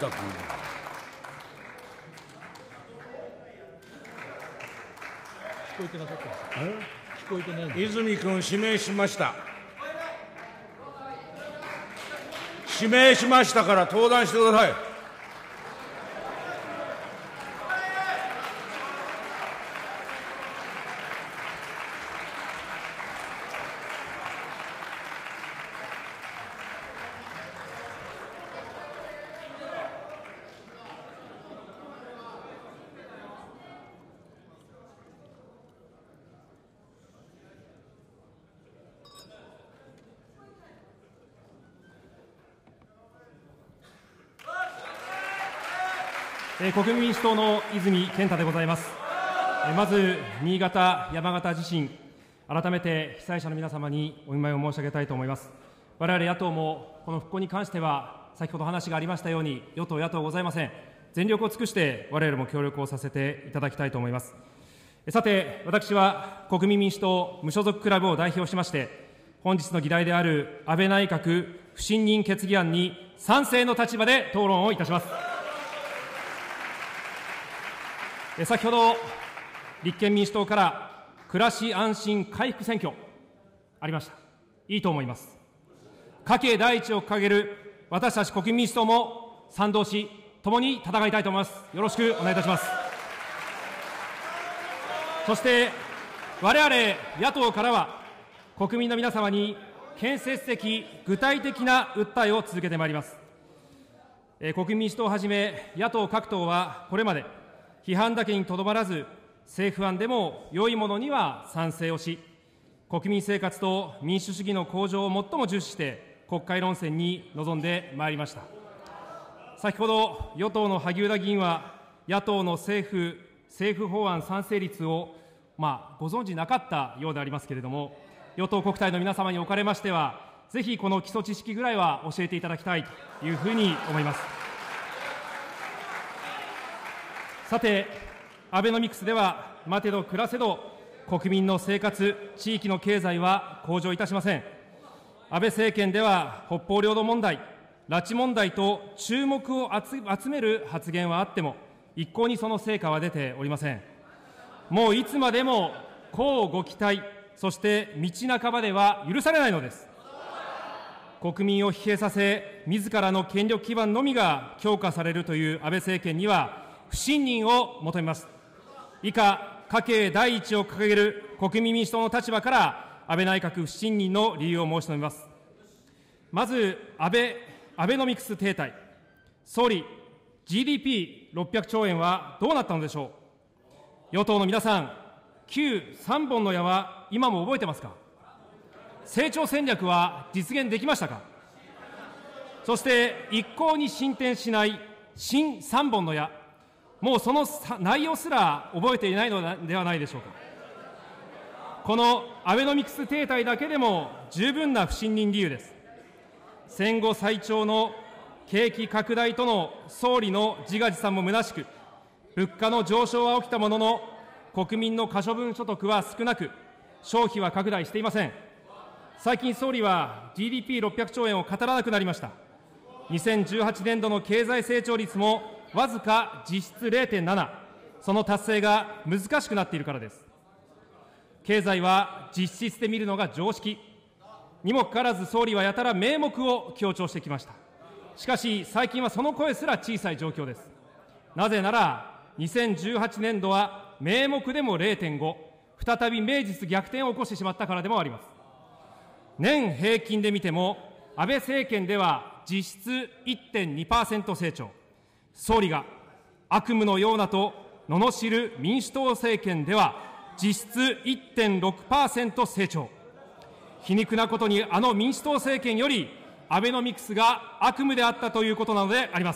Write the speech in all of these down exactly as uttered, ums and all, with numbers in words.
下君。 聞こえてなかったんですか。聞こえてないんです。 泉君、指名しました。指名しましたから登壇してください。 国民民主党の泉健太でございます。まず、新潟、山形地震、改めて被災者の皆様にお見舞いを申し上げたいと思います。我々野党もこの復興に関しては、先ほど話がありましたように、与党、野党ございません。全力を尽くして我々も協力をさせていただきたいと思います。さて、私は国民民主党無所属クラブを代表しまして、本日の議題である安倍内閣不信任決議案に賛成の立場で討論をいたします。先ほど、立憲民主党から暮らし安心回復選挙ありました。いいと思います。家計第一を掲げる私たち国民民主党も賛同し、共に戦いたいと思います。よろしくお願いいたします。そして、我々野党からは、国民の皆様に建設的、具体的な訴えを続けてまいります。国民民主党をはじめ、野党各党はこれまで、批判だけにとどまらず、政府案でも良いものには賛成をし、国民生活と民主主義の向上を最も重視して、国会論戦に臨んでまいりました。先ほど、与党の萩生田議員は、野党の政府、政府法案賛成率を、まあ、ご存じなかったようでありますけれども、与党国対の皆様におかれましては、ぜひこの基礎知識ぐらいは教えていただきたいというふうに思います。さて、アベノミクスでは、待てど暮らせど、国民の生活、地域の経済は向上いたしません。安倍政権では、北方領土問題、拉致問題と注目を集める発言はあっても、一向にその成果は出ておりません。もういつまでも、乞うご期待、そして道半ばでは許されないのです。国民を疲弊させ、自らの権力基盤のみが強化されるという安倍政権には、不信任を求めます。以下、家計第一を掲げる国民民主党の立場から、安倍内閣不信任の理由を申し述べます。まず、安倍、アベノミクス停滞。総理、ジーディーピーろっぴゃくちょうえんはどうなったのでしょう。与党の皆さん、旧さんぼんの矢は今も覚えてますか。成長戦略は実現できましたか。そして、一向に進展しない新さんぼんの矢。もうその内容すら覚えていないのではないでしょうか。このアベノミクス停滞だけでも十分な不信任理由です。戦後最長の景気拡大との総理の自画自賛も虚しく、物価の上昇は起きたものの、国民の可処分所得は少なく、消費は拡大していません。最近総理は ジーディーピーろっぴゃくちょうえんを語らなくなりました。にせんじゅうはちねんどの経済成長率もわずか実質 れいてんなな、その達成が難しくなっているからです。経済は実質で見るのが常識。にもかかわらず総理はやたら名目を強調してきました。しかし最近はその声すら小さい状況です。なぜなら、にせんじゅうはちねんどは名目でも れいてんご、再び名実逆転を起こしてしまったからでもあります。年平均で見ても、安倍政権では実質 いってんにパーセント 成長。総理が悪夢のようなと罵る民主党政権では実質 いってんろくパーセント 成長。皮肉なことにあの民主党政権よりアベノミクスが悪夢であったということなのであります。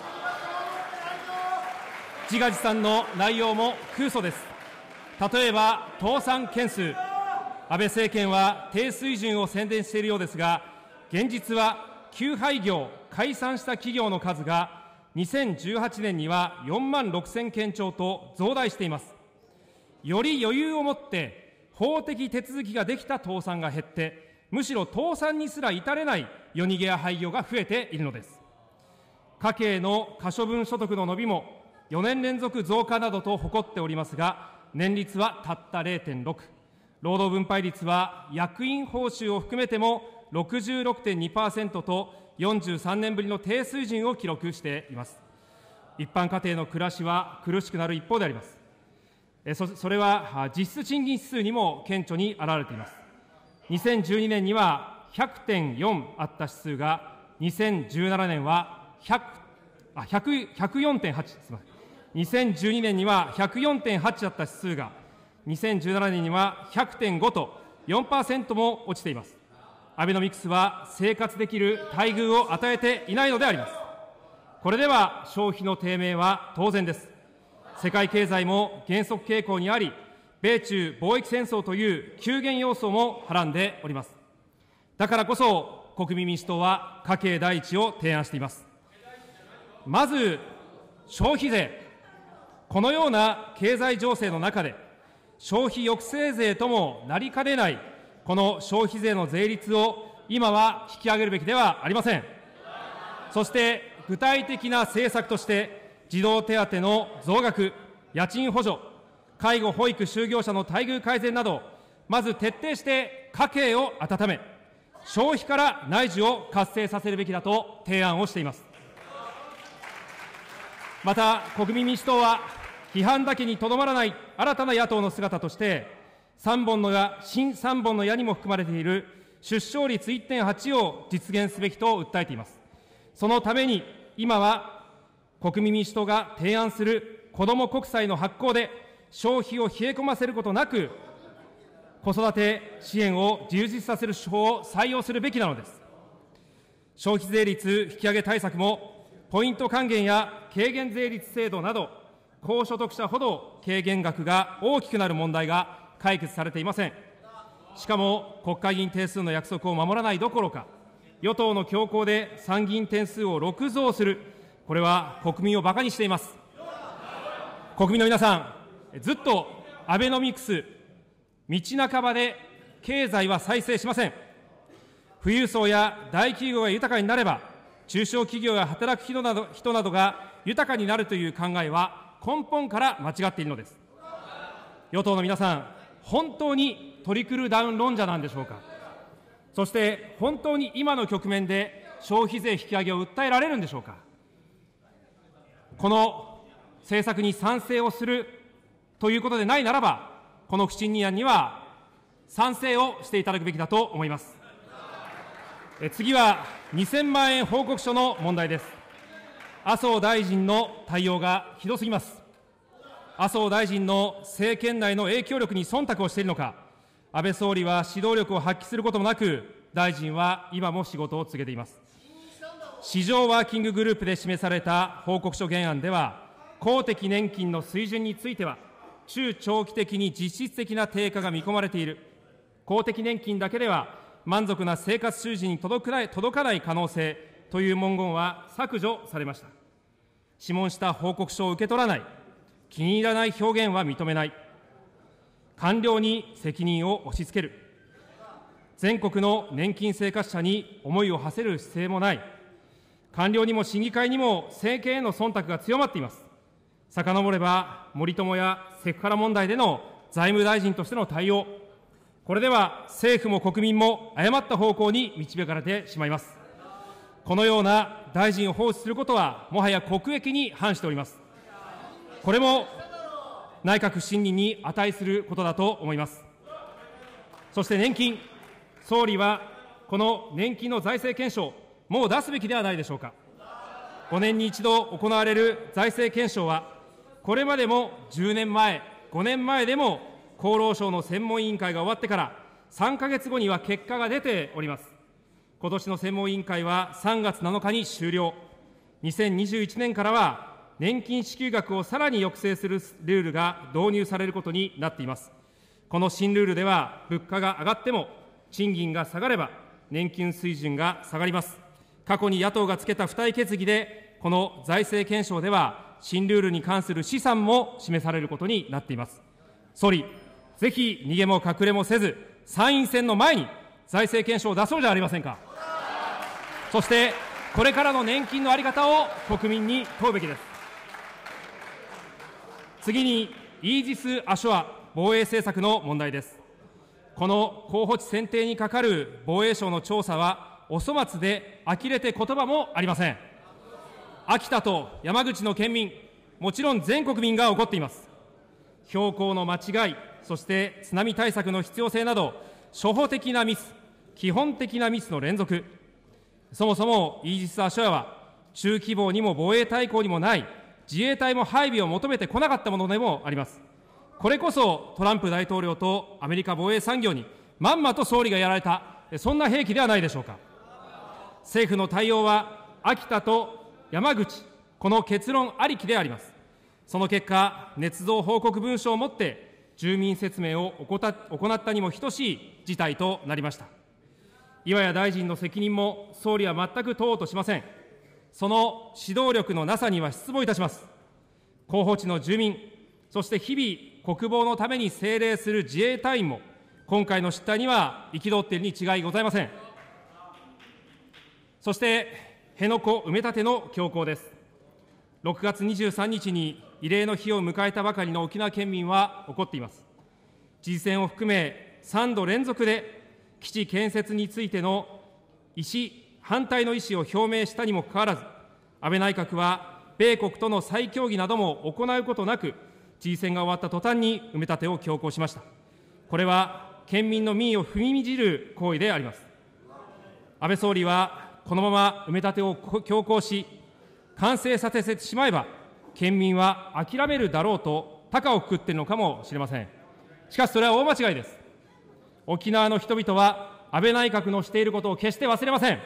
自画自賛の内容も空想です。例えば倒産件数、安倍政権は低水準を宣伝しているようですが、現実は休廃業、解散した企業の数がにせんじゅうはちねんにはよんまんろくせんけんちょうと増大しています。より余裕を持って法的手続きができた倒産が減って、むしろ倒産にすら至れない夜逃げや廃業が増えているのです。 家計の可処分所得の伸びもよねん連続増加などと誇っておりますが、年率はたった れいてんろく、労働分配率は役員報酬を含めても ろくじゅうろくてんにパーセント とよんじゅうさんねんぶりの低水準を記録しています。一般家庭の暮らしは苦しくなる一方であります。そ, それは実質賃金指数にも顕著に表れています。にせんじゅうにねんには ひゃくてんよん あった指数が、にせんじゅうななねんはひゃくあひゃく ひゃくよんてんはち、すみません。にせんじゅうにねんには ひゃくよんてんはち だった指数が、にせんじゅうななねんには ひゃくてんご と よんパーセント も落ちています。アベノミクスは生活できる待遇を与えていないのであります。これでは消費の低迷は当然です。世界経済も減速傾向にあり、米中貿易戦争という急減要素もはらんでおります。だからこそ、国民民主党は家計第一を提案しています。まず、消費税。このような経済情勢の中で、消費抑制税ともなりかねない、この消費税の税率を今は引き上げるべきではありません。そして、具体的な政策として、児童手当の増額、家賃補助、介護・保育就業者の待遇改善など、まず徹底して家計を温め、消費から内需を活性させるべきだと提案をしています。また、国民民主党は、批判だけにとどまらない新たな野党の姿として、三本の矢、新三本の矢にも含まれている出生率 いってんはち を実現すべきと訴えています。そのために、今は国民民主党が提案する子ども国債の発行で、消費を冷え込ませることなく、子育て支援を充実させる手法を採用するべきなのです。消費税率引き上げ対策も、ポイント還元や軽減税率制度など、高所得者ほど軽減額が大きくなる問題が解決されていません。しかも、国会議員定数の約束を守らないどころか、与党の強行で参議院定数をろく増する、これは国民を馬鹿にしています。国民の皆さん、ずっとアベノミクス、道半ばで経済は再生しません。富裕層や大企業が豊かになれば、中小企業や働く人など人などが豊かになるという考えは根本から間違っているのです。与党の皆さん、本当にトリクルダウン論者なんでしょうか。そして本当に今の局面で消費税引き上げを訴えられるんでしょうか。この政策に賛成をするということでないならば、この不信任案には賛成をしていただくべきだと思います。え次はにせんまんえん報告書の問題です。麻生大臣の対応がひどすぎます。麻生大臣の政権内の影響力に忖度をしているのか、安倍総理は指導力を発揮することもなく、大臣は今も仕事を続けています。市場ワーキンググループで示された報告書原案では、公的年金の水準については、中長期的に実質的な低下が見込まれている。公的年金だけでは満足な生活収支に届かない、届かない可能性という文言は削除されました。諮問した報告書を受け取らない、気に入らない表現は認めない、官僚に責任を押し付ける、全国の年金生活者に思いを馳せる姿勢もない、官僚にも審議会にも政権への忖度が強まっています。遡れば、森友やセクハラ問題での財務大臣としての対応、これでは政府も国民も誤った方向に導かれてしまいます。このような大臣を放置することは、もはや国益に反しております。これも内閣不信任に値することだと思います。そして年金、総理はこの年金の財政検証、もう出すべきではないでしょうか。ごねんに一度行われる財政検証は、これまでもじゅうねんまえ、ごねんまえでも厚労省の専門委員会が終わってからさんかげつごには結果が出ております。今年の専門委員会はさんがつなのかに終了。にせんにじゅういちねんからは年金支給額をさらに抑制するルールが導入されることになっています。この新ルールでは、物価が上がっても賃金が下がれば年金水準が下がります。過去に野党がつけた付帯決議で、この財政検証では新ルールに関する試算も示されることになっています。総理、ぜひ逃げも隠れもせず、参院選の前に財政検証を出そうじゃありませんか。そして、 これからの年金の在り方を国民に問うべきです。次に、イージス・アショア防衛政策の問題です。この候補地選定にかかる防衛省の調査は、お粗末で呆れて言葉もありません。秋田と山口の県民、もちろん全国民が怒っています。標高の間違い、そして津波対策の必要性など、初歩的なミス、基本的なミスの連続、そもそもイージス・アショアは、中規模にも防衛大綱にもない自衛隊も配備を求めてこなかったものでもあります。これこそトランプ大統領とアメリカ防衛産業にまんまと総理がやられた、そんな兵器ではないでしょうか。政府の対応は、秋田と山口、この結論ありきであります。その結果、捏造報告文書をもって住民説明を行ったにも等しい事態となりました。岩谷大臣の責任も総理は全く問おうとしません。その指導力のなさには失望いたします。候補地の住民、そして日々国防のために精励する自衛隊員も、今回の失態には憤っているに違いございません。そして、辺野古埋め立ての強行です。ろくがつにじゅうさんにちに慰霊の日を迎えたばかりの沖縄県民は怒っています。知事選を含めさんど連続で基地建設についての意思、反対の意思を表明したにもかかわらず、安倍内閣は米国との再協議なども行うことなく、知事選が終わった途端に埋め立てを強行しました。これは県民の民意を踏みにじる行為であります。安倍総理はこのまま埋め立てを強行し、完成させてしまえば、県民は諦めるだろうと高をくくっているのかもしれません。しかしそれは大間違いです。沖縄の人々は安倍内閣のしていることを決して忘れません。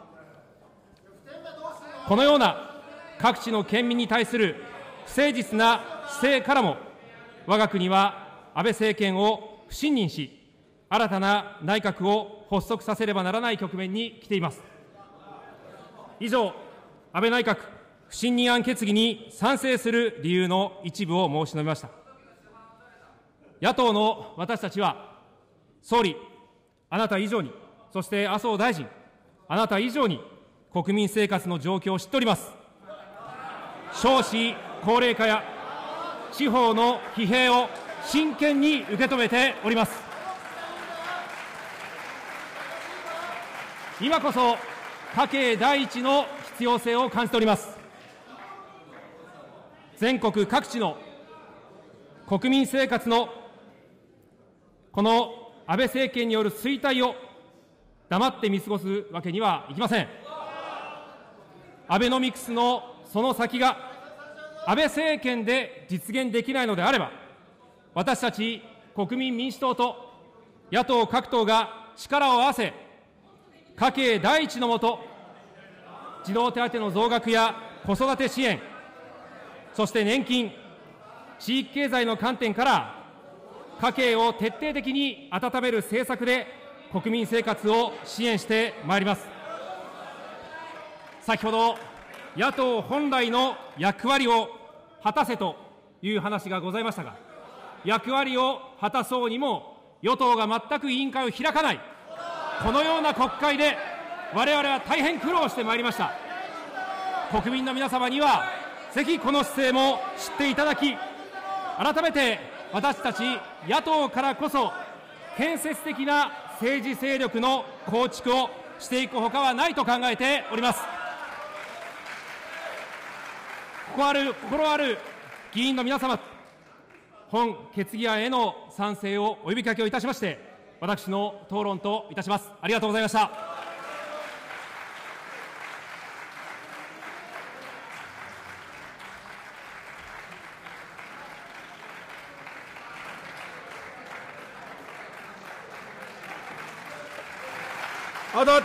このような各地の県民に対する不誠実な姿勢からも、我が国は安倍政権を不信任し、新たな内閣を発足させればならない局面に来ています。以上、安倍内閣不信任案決議に賛成する理由の一部を申し述べました。野党の私たちは、総理、あなた以上に、そして麻生大臣、あなた以上に国民生活の状況を知っております。少子高齢化や地方の疲弊を真剣に受け止めております。今こそ家計第一の必要性を感じております。全国各地の国民生活のこの安倍政権による衰退を黙って見過ごすわけにはいきません。アベノミクスのその先が安倍政権で実現できないのであれば、私たち国民民主党と野党各党が力を合わせ、家計第一のもと、児童手当の増額や子育て支援、そして年金、地域経済の観点から家計を徹底的に温める政策で国民生活を支援してまいります。先ほど、野党本来の役割を果たせという話がございましたが、役割を果たそうにも与党が全く委員会を開かない、このような国会で我々は大変苦労してまいりました。国民の皆様にはぜひこの姿勢も知っていただき、改めて私たち野党からこそ建設的な政治勢力の構築をしていくほかはないと考えております。心ある、心ある議員の皆様、本決議案への賛成をお呼びかけをいたしまして、私の討論といたします。ありがとうございました。 あだ